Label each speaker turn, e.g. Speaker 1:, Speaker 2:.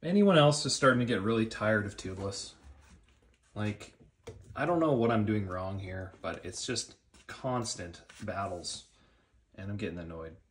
Speaker 1: Anyone else is starting to get really tired of tubeless? Like, I don't know what I'm doing wrong here, but it's just constant battles, and I'm getting annoyed.